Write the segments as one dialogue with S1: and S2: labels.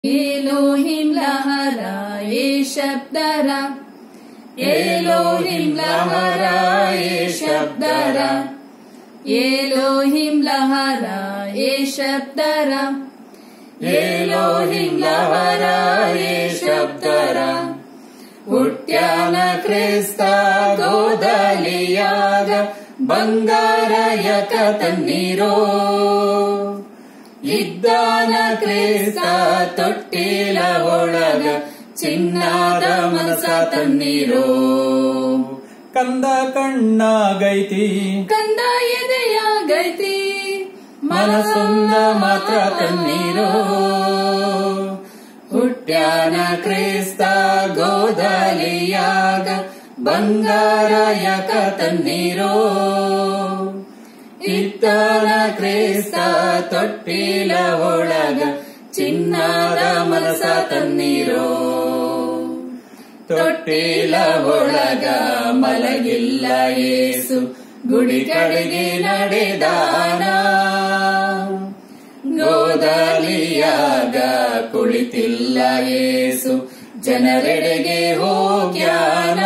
S1: एलोहिं लहराए शब्दरा, एलोहिं लहराए शब्दरा, एलोहिं लहराए शब्दरा, एलोहिं लहराए शब्दरा. ಹುಟ್ಟ್ಯಾನ ಕ್ರಿಸ್ತ ಗೋದಲಿಯಾಗ ಬಂಗಾರ ಯಕ ತನ್ನೀರೋ, ಇದ್ದಾನ ಕ್ರಿಸ್ತ ತೊಟ್ಟಿಲ ಒಳಗ ಚಿನ್ನದ ಮನಸ ತನ್ನೀರೋ.
S2: ಕಂದ ಕಣ್ಣಾಗೈತಿ,
S1: ಕಂದ ಎದೆಯಾಗೈತಿ,
S2: ಮನಸ್ಸೊಂದ ಮಾತ್ರ ತನ್ನೀರೋ.
S1: ಹುಟ್ಟ್ಯಾನ ಕ್ರಿಸ್ತ ಗೋದಲಿಯಾಗ ಬಂಗಾರ ಯಕ ತನ್ನೀರೋ, ಇದ್ದಾನ ಕ್ರಿಸ್ತ ತೊಟ್ಟಿಲ ಒಳಗ ಚಿನ್ನದ ಮನಸ ತನ್ನೀರೋ. ತೊಟ್ಟಿಲ ಒಳಗ ಮಲಗಿಲ್ಲ ಯೇಸು, ಗುಡಿ ಕಡೆಗೆ ನಡೆದಾನ. ಗೋದಲಿಯಾಗ ಕುಳಿತಿಲ್ಲ ಯೇಸು, ಜನರೆಡೆಗೆ ಹೋಗ್ಯಾನ.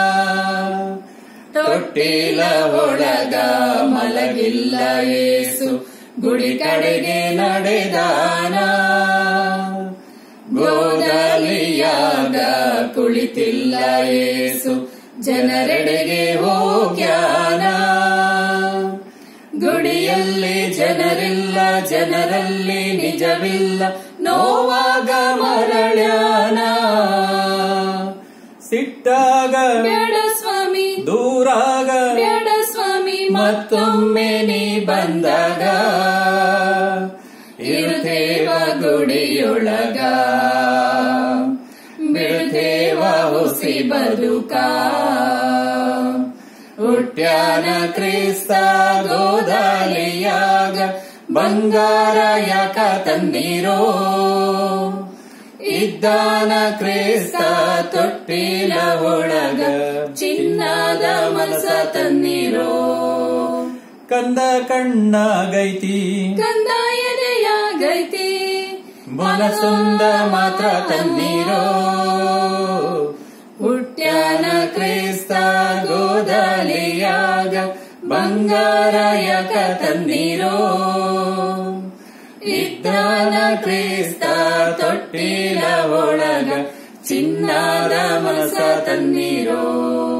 S1: ತೊಟ್ಟಿಲ ಒಳಗ ಮಲಗಿಲ್ಲ ಯೇಸು, ಗುಡಿ ಕಡೆಗೆ ನಡೆದಾನ. ಗೋದಲಿಯಾಗ ಕುಳಿತಿಲ್ಲ ಯೇಸು, ಜನರೆಡೆಗೆ ಹೋಗ್ಯಾನ. ಗುಡಿಯಲ್ಲಿ ಜನರಿಲ್ಲ, ಜನರಲ್ಲಿ ನಿಜವಿಲ್ಲ, ನೋವಾಗ ಮರಳ್ಯಾನ.
S2: ಸಿಟ್ಟಾಗ
S1: ಬೇಡ ಸ್ವಾಮಿ,
S2: ದೂರಾಗ
S1: ಬೇಡ ಸ್ವಾಮಿ,
S2: ಮತ್ತೊಮ್ಮೆ ನೀ ಬಂದಾಗ
S1: ಇರುತ್ತೇವ ಗುಡಿಯೊಳಗ, ಬಿಡುತ್ತೇವ ಹುಸಿ ಬದುಕ. ಹುಟ್ಟ್ಯಾನ ಕ್ರಿಸ್ತ ಗೋದಲಿಯಾಗ ಬಂಗಾರ ಯಾಕ ತನ್ನೀರೋ, ಇದ್ದಾನ ಕ್ರಿಸ್ತ ತೊಟ್ಟಿಲ ಒಳಗ ಚಿನ್ನದ ಮನಸ ತನ್ನೀರೋ.
S2: ಕಂದ ಕಣ್ಣಾಗೈತಿ,
S1: ಕಂದ ಎದೆಯಾಗೈತಿ,
S2: ಮನಸ್ಸೊಂದ ಮಾತ್ರ ತನ್ನೀರೋ.
S1: ಹುಟ್ಟ್ಯಾನ ಕ್ರಿಸ್ತ ಗೋದಲಿಯಾಗ ಬಂಗಾರ ಯಕ ತನ್ನೀರೋ, ಇದ್ದಾನ ಕ್ರಿಸ್ತ ತೊಟ್ಟಿಲ ಒಳಗ ಚಿನ್ನದ ಮನಸ ತನ್ನೀರೋ.